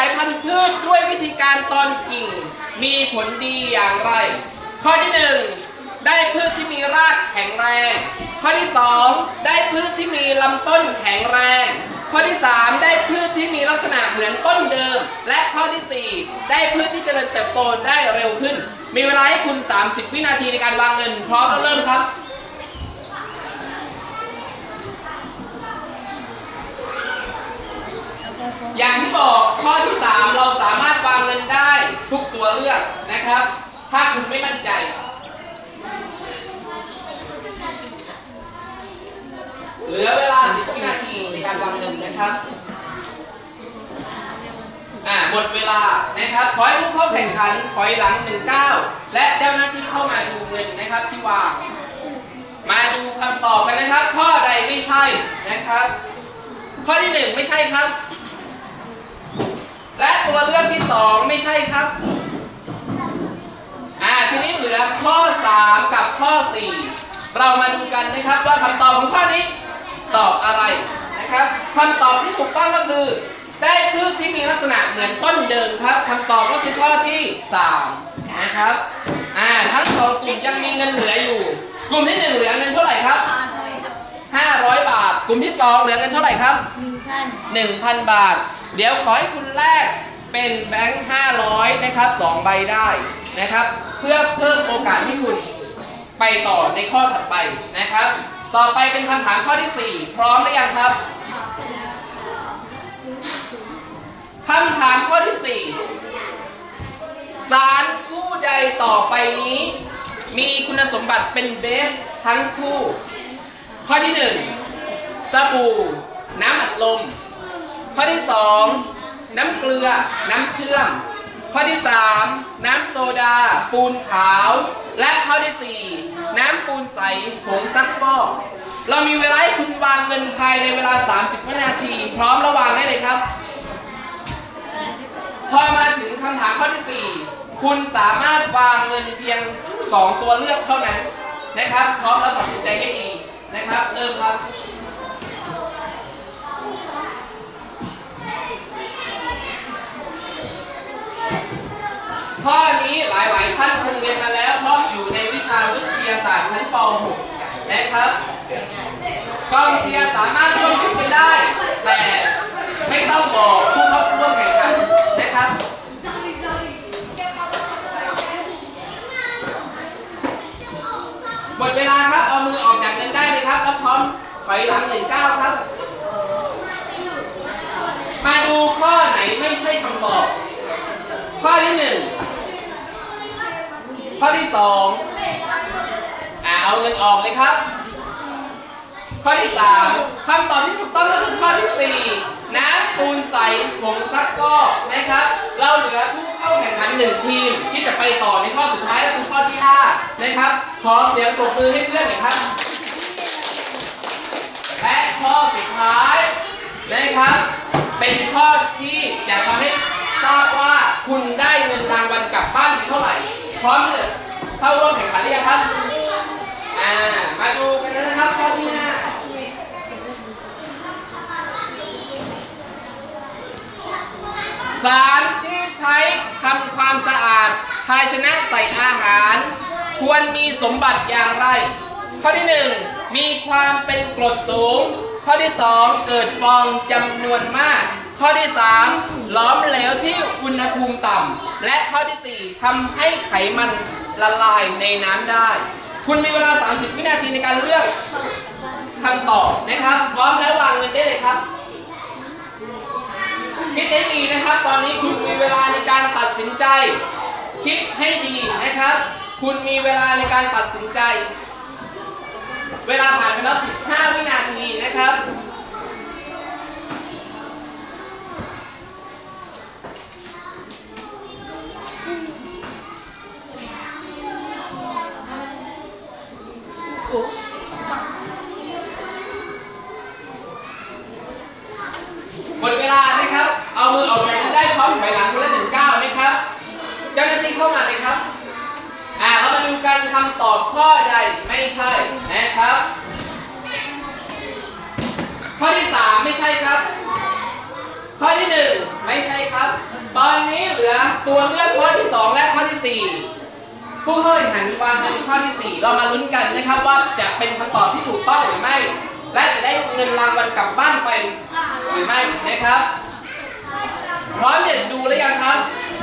ายพันธุ์พืชด้วยวิธีการตอนกิ่งมีผลดีอย่างไรข้อที่1ได้พืชที่มีรากแข็งแรงข้อที่2ได้พืชที่มีลำต้นแข็งแรงข้อที่3ได้พืชที่มีลักษณะเหมือนต้นเดิมและข้อที่4ได้พืชที่เจริญเติบโตได้เร็วขึ้นมีเวลาให้คุณ30วินาทีในการวางเงินพร้อมแล้วเริ่มครับอย่างที่บอกข้อที่3เราสามารถวางเงินได้ทุกตัวเลือกนะครับถ้าคุณไม่มั่นใจเหลือเวลา10วินาทีในการวางเงินนะครับหมดเวลานะครับขอให้ผู้เข้าแข่งขันถอยหลัง19และเจ้าหน้าที่เข้ามาดูเงินนะครับที่วางมาดูคำตอบกันนะครับข้อใดไม่ใช่นะครับข้อที่1ไม่ใช่ครับและตัวเลือกที่2ไม่ใช่ครับทีนี้เหลือข้อ3กับข้อ4เรามาดูกันนะครับว่าคำตอบของข้อนี้ตอบอะไรนะครับคำตอบที่ถูกต้องก็คือได้พืชที่มีลักษณะเหมือนต้นเดิมครับคำตอบก็คือข้อที่3นะครับทั้ง2กลุ่มยังมีเงินเหลืออยู่กลุ่มที่1เหลือเงินเท่าไหร่ครับ500 บาทกลุ่มที่2เหลือเงินเท่าไหร่ครับ 1,000 บาทเดี๋ยวขอให้คุณแลกเป็นแบงค์500นะครับ2ใบได้นะครับเพื่อเพิ่มโอกาสให้คุณไปต่อในข้อถัดไปนะครับต่อไปเป็นคำถามข้อที่4พร้อมหรือยังครับคำถามข้อที่4สารคู่ใดต่อไปนี้มีคุณสมบัติเป็นเบสทั้งคู่ข้อที่1สบู่น้ำอัดลมข้อที่2น้ำเกลือน้ำเชื่อมข้อที่3น้ำโซดาปูนขาวและข้อที่4น้ำปูนใสผงซักฟอกเรามีเวลาให้คุณวางเงินภายในเวลา30วินาทีพร้อมระวางได้เลยครับพอมาถึงคำถามข้อที่4คุณสามารถวางเงินเพียง2ตัวเลือกเท่านั้นนะครับพร้อมแล้วตัดสินใจให้ดีนะครับเริ่มครับข้อนี้หลายๆท่านคงเรียนมาแล้วเพราะอยู่ในวิชาวิทยาศาสตร์ชั้นป .6 นะครับกองเชียร์สามารถร่วมคิดกันได้แต่ไม่ต้องบอกผู้เข้าร่วมแข่งขันนะครับหมดเวลาครับเอามือออกจากเงินได้เลยครับแล้วพร้อมถอยหลัง19ครับมาดูข้อไหนไม่ใช่คำตอบข้อที่1ข้อที่2เอาเงินออกเลยครับข้อที่3คำตอบที่ถูกต้องก็คือข้อที่4น้ำปูนใสผงซักฟอกนะครับเราเหลือผู้เข้าแข่งขัน1ทีมที่จะไปต่อในข้อสุดท้ายก็คือข้อที่5นะครับขอเสียงปรบมือให้เพื่อนหน่อยครับและข้อสุดท้ายนะครับเป็นข้อที่จะทำให้ทราบว่าคุณได้เงินรางวัลกลับบ้านเท่าไหร่พร้อมที่จะเข้าร่วมแข่งขันหรือยังครับมาดูกันนะครับข้อที่5สารที่ใช้ทำความสะอาดภาชนะใส่อาหารควรมีสมบัติอย่างไรข้อที่1มีความเป็นกรดสูงข้อที่2เกิดฟองจำนวนมากข้อที่3หลอมเหลวที่อุณหภูมิต่ำและข้อที่4ทำให้ไขมันละลายในน้ำได้คุณมีเวลา30วินาทีในการเลือกคำตอบนะครับพร้อมแล้ววางเงินได้เลยครับคิดให้ดีนะครับตอนนี้คุณมีเวลาในการตัดสินใจคิดให้ดีนะครับคุณมีเวลาในการตัดสินใจเวลาผ่านไปแล้ว15วินาทีนะครับหมดเวลานะครับเอามือออกจากกันได้พร้อมถอยหลังคนละ19นะครับเจ้าหน้าที่เข้ามาเลยครับเรามาดูกันคำตอบข้อใดไม่ใช่นะครับข้อที่3ไม่ใช่ครับข้อที่1ไม่ใช่ครับตัวเลือกข้อที่ 2 และข้อที่ 4 ผู้เข้าแข่งขันวางเป็นข้อที่ 4เรามาลุ้นกันนะครับว่าจะเป็นคำตอบที่ถูกต้องหรือไม่ และจะได้เงินรางวัลกลับบ้านไปหรือไม่นะครับพร้อมจะดูหรือยังครับ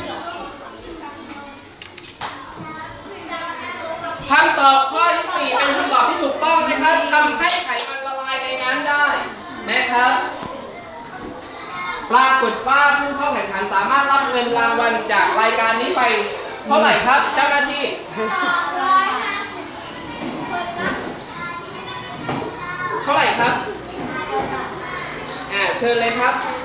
คำตอบข้อที่ 4 เป็นคำตอบที่ถูกต้องนะครับทำให้ไขมันละลายในน้ำได้นะครับปรากฏว่าผู้เข้าแข่งขันสามารถรับเงินรางวัลจากรายการนี้ไปเท่าไหร่ครับเจ้าหน้าที่เท่าไหร่ครับเชิญเลยครับ